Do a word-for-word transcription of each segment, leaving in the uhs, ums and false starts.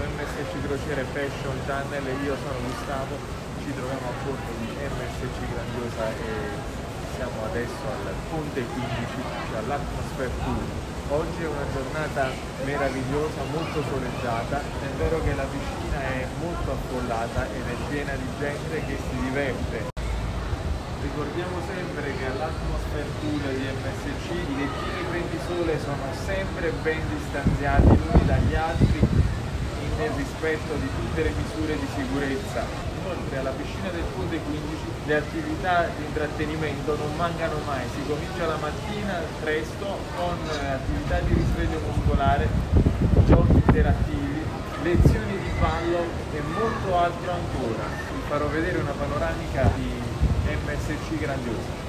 M S C Crociere Passion Channel, io sono Gustavo, ci troviamo a bordo di M S C Grandiosa e siamo adesso al Ponte quindici, all'Atmosphere Pool. Oggi è una giornata meravigliosa, molto soleggiata, è vero che la piscina è molto affollata ed è piena di gente che si diverte. Ricordiamo sempre che all'Atmosphere Pool di M S C i lettini prendisole sono sempre ben distanziati gli uni dagli altri nel rispetto di tutte le misure di sicurezza. Inoltre alla piscina del Ponte quindici le attività di intrattenimento non mancano mai, si comincia la mattina presto con attività di risveglio muscolare, giochi interattivi, lezioni di ballo e molto altro ancora. Vi farò vedere una panoramica di M S C Grandiosa.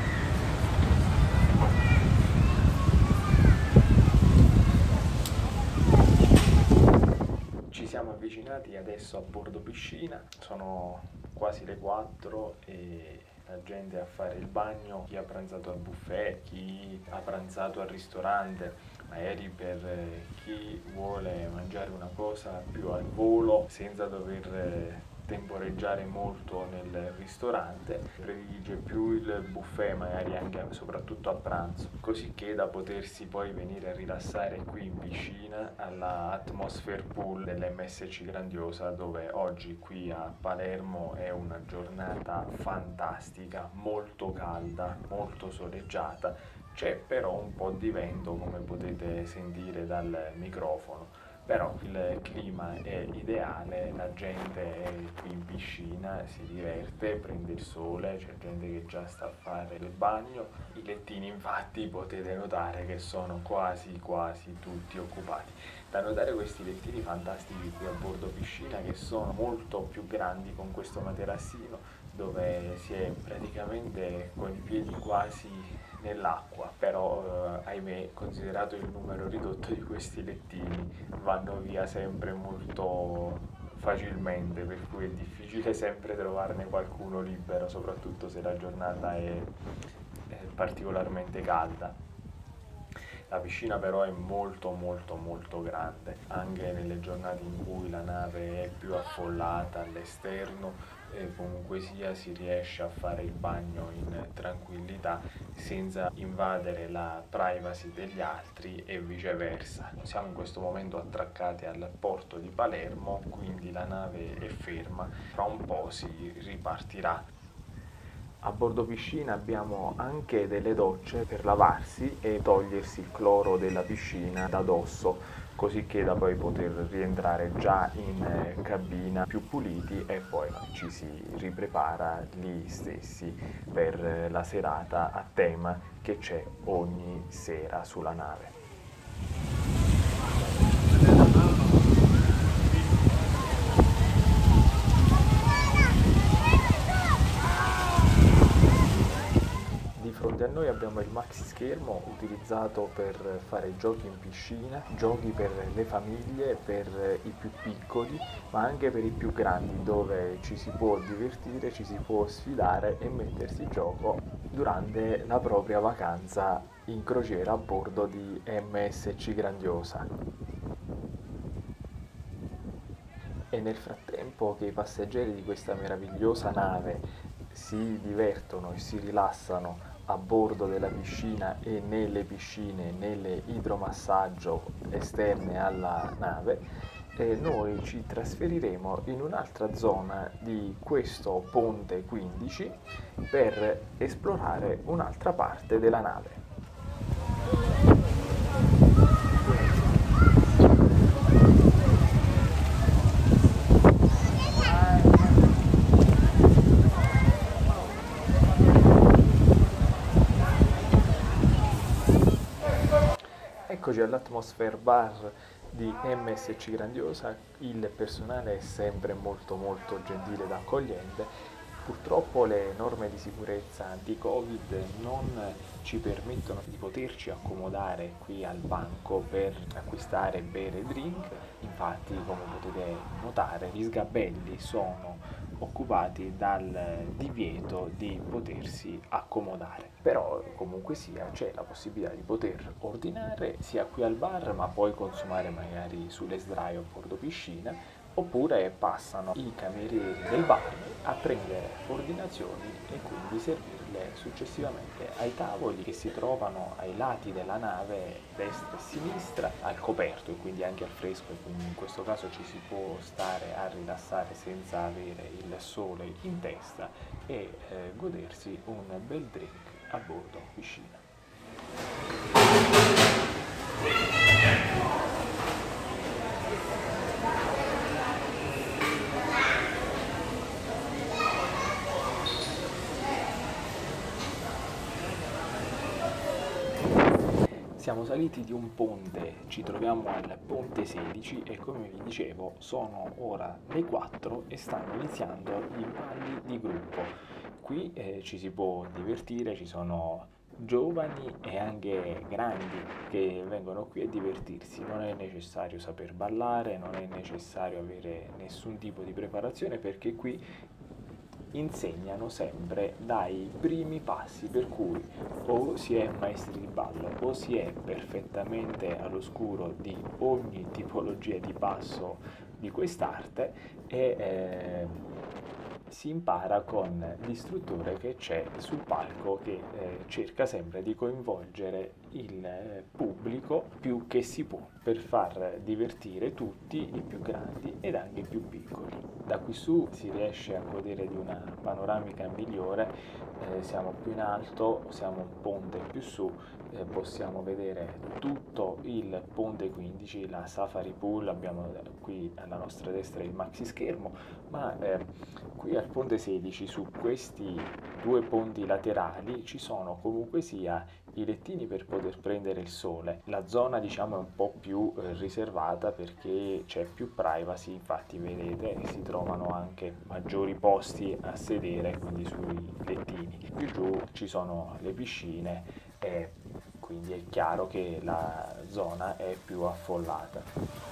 Ci siamo avvicinati adesso a bordo piscina, sono quasi le quattro e la gente a fare il bagno, chi ha pranzato al buffet, chi ha pranzato al ristorante, magari per chi vuole mangiare una cosa più al volo senza dover temporeggiare molto nel ristorante, predilige più il buffet, magari anche soprattutto a pranzo, così che da potersi poi venire a rilassare qui in piscina alla Atmosphere Pool dell'M S C Grandiosa, dove oggi qui a Palermo è una giornata fantastica, molto calda, molto soleggiata, c'è però un po' di vento come potete sentire dal microfono. Però il clima è ideale, la gente è qui in piscina, si diverte, prende il sole, c'è gente che già sta a fare il bagno. I lettini infatti potete notare che sono quasi quasi tutti occupati. Da notare questi lettini fantastici qui a bordo piscina che sono molto più grandi con questo materassino dove si è praticamente con i piedi quasi nell'acqua, però eh, ahimè, considerato il numero ridotto di questi lettini, vanno via sempre molto facilmente, per cui è difficile sempre trovarne qualcuno libero, soprattutto se la giornata è, è particolarmente calda. La piscina però è molto molto molto grande, anche nelle giornate in cui la nave è più affollata all'esterno, e comunque sia si riesce a fare il bagno in tranquillità senza invadere la privacy degli altri e viceversa. Siamo in questo momento attraccati al porto di Palermo, quindi la nave è ferma, fra un po' si ripartirà. A bordo piscina abbiamo anche delle docce per lavarsi e togliersi il cloro della piscina da dosso, così che da poi poter rientrare già in cabina più puliti e poi ci si riprepara lì stessi per la serata a tema che c'è ogni sera sulla nave. Di fronte a noi abbiamo il maxi schermo utilizzato per fare giochi in piscina, giochi per le famiglie, per i più piccoli, ma anche per i più grandi, dove ci si può divertire, ci si può sfidare e mettersi in gioco durante la propria vacanza in crociera a bordo di M S C Grandiosa. E nel frattempo che i passeggeri di questa meravigliosa nave si divertono e si rilassano a bordo della piscina e nelle piscine, nelle idromassaggio esterne alla nave, e noi ci trasferiremo in un'altra zona di questo Ponte quindici per esplorare un'altra parte della nave. Eccoci all'Atmosphere Bar di M S C Grandiosa, il personale è sempre molto molto gentile ed accogliente. Purtroppo le norme di sicurezza anti-Covid non ci permettono di poterci accomodare qui al banco per acquistare e bere drink, infatti come potete notare gli sgabelli sono occupati dal divieto di potersi accomodare. Però comunque sia c'è la possibilità di poter ordinare sia qui al bar, ma poi consumare magari sulle sdraio a bordo piscina, oppure passano i camerieri del bar a prendere ordinazioni e quindi servirle successivamente ai tavoli che si trovano ai lati della nave, destra e sinistra, al coperto e quindi anche al fresco, e quindi in questo caso ci si può stare a rilassare senza avere il sole in testa e eh, godersi un bel drink a bordo piscina. Siamo saliti di un ponte, ci troviamo al ponte sedici e come vi dicevo sono ora le quattro e stanno iniziando i balli di gruppo. Qui eh, ci si può divertire, ci sono giovani e anche grandi che vengono qui a divertirsi, non è necessario saper ballare, non è necessario avere nessun tipo di preparazione, perché qui insegnano sempre dai primi passi, per cui o si è maestri di ballo o si è perfettamente all'oscuro di ogni tipologia di passo di quest'arte e eh, si impara con l'istruttore che c'è sul palco, che eh, cerca sempre di coinvolgere il eh, pubblico più che si può per far divertire tutti, i più grandi ed anche i più piccoli. Da qui su si riesce a godere di una panoramica migliore, eh, siamo più in alto, siamo un ponte più su, eh, possiamo vedere tutto il ponte quindici, la Safari Pool, abbiamo qui alla nostra destra il maxi schermo, ma eh, qui al ponte sedici, su questi due ponti laterali, ci sono comunque sia i lettini per poter prendere il sole. La zona diciamo è un po' più eh, riservata perché c'è più privacy, infatti vedete si trovano anche maggiori posti a sedere, quindi sui lettini. Più giù ci sono le piscine e quindi è chiaro che la zona è più affollata.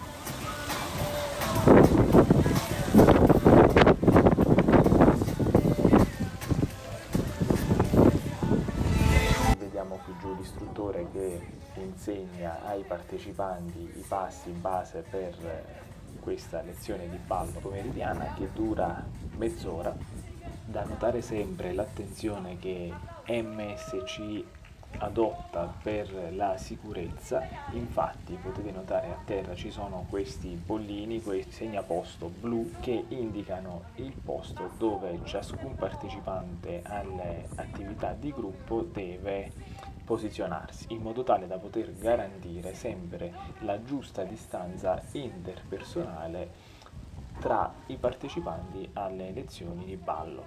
Qui giù l'istruttore che insegna ai partecipanti i passi base per questa lezione di ballo pomeridiana che dura mezz'ora. Da notare sempre l'attenzione che M S C adotta per la sicurezza, infatti potete notare a terra ci sono questi bollini, questi segnaposto blu che indicano il posto dove ciascun partecipante alle attività di gruppo deve posizionarsi, in modo tale da poter garantire sempre la giusta distanza interpersonale tra i partecipanti alle lezioni di ballo.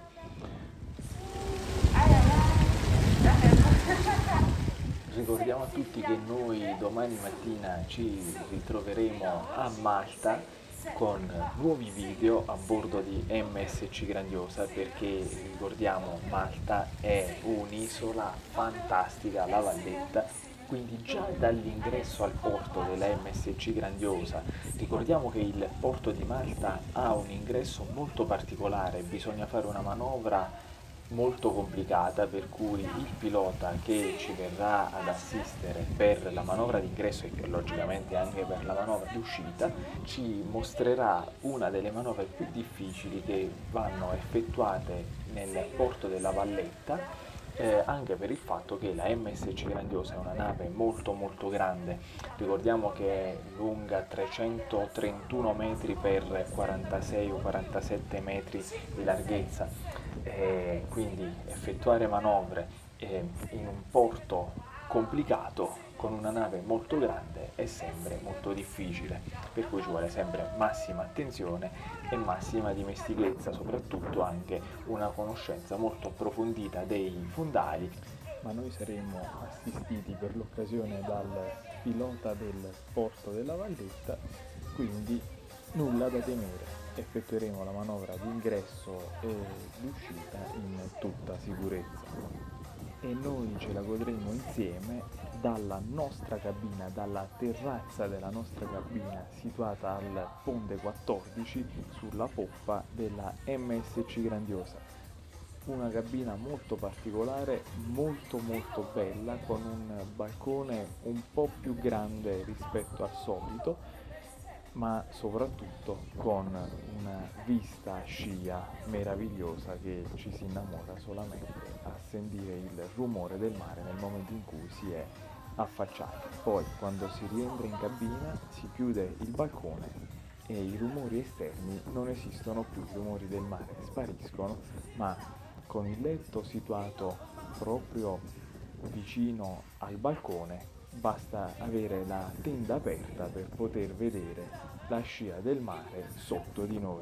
Ricordiamo a tutti che noi domani mattina ci ritroveremo a Malta con nuovi video a bordo di M S C Grandiosa, perché ricordiamo Malta è un'isola fantastica, la Valletta, quindi già dall'ingresso al porto della M S C Grandiosa, ricordiamo che il porto di Malta ha un ingresso molto particolare, bisogna fare una manovra molto complicata, per cui il pilota che ci verrà ad assistere per la manovra d'ingresso e logicamente anche per la manovra d'uscita ci mostrerà una delle manovre più difficili che vanno effettuate nel porto della Valletta, eh, anche per il fatto che la M S C Grandiosa è una nave molto molto grande. Ricordiamo che è lunga trecentotrentuno metri per quarantasei o quarantasette metri di larghezza, eh, quindi effettuare manovre eh, in un porto complicato con una nave molto grande è sempre molto difficile, per cui ci vuole sempre massima attenzione e massima dimestichezza, soprattutto anche una conoscenza molto approfondita dei fondali. Ma noi saremo assistiti per l'occasione dal pilota del porto della Valletta, quindi nulla da temere, effettueremo la manovra di ingresso e d'uscita in tutta sicurezza e noi ce la godremo insieme dalla nostra cabina, dalla terrazza della nostra cabina situata al Ponte quattordici sulla poppa della M S C Grandiosa. Una cabina molto particolare, molto molto bella, con un balcone un po' più grande rispetto al solito, ma soprattutto con una vista scia meravigliosa che ci si innamora solamente a sentire il rumore del mare nel momento in cui si è affacciati. Poi quando si rientra in cabina si chiude il balcone e i rumori esterni non esistono più, i rumori del mare spariscono, ma con il letto situato proprio vicino al balcone basta avere la tenda aperta per poter vedere la scia del mare sotto di noi.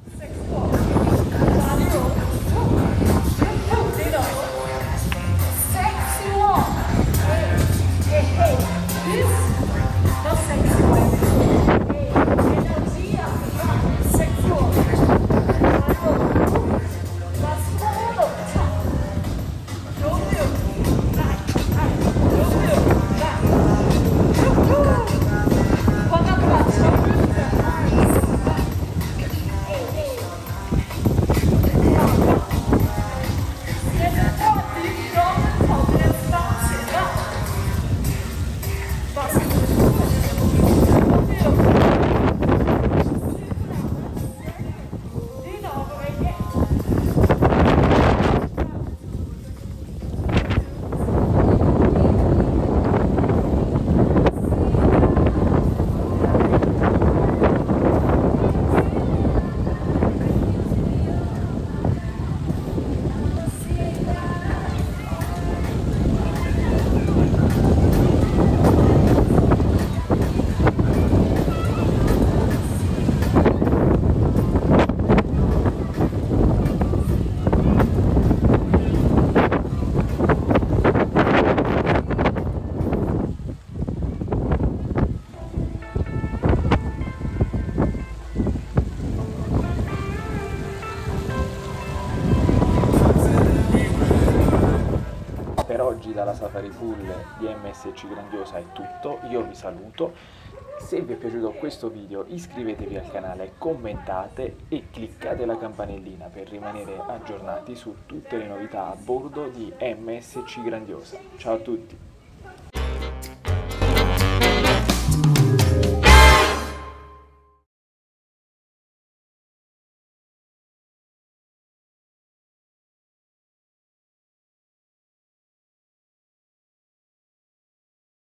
Per oggi dalla Safari Pool di M S C Grandiosa è tutto, io vi saluto. Se vi è piaciuto questo video iscrivetevi al canale, commentate e cliccate la campanellina per rimanere aggiornati su tutte le novità a bordo di M S C Grandiosa. Ciao a tutti!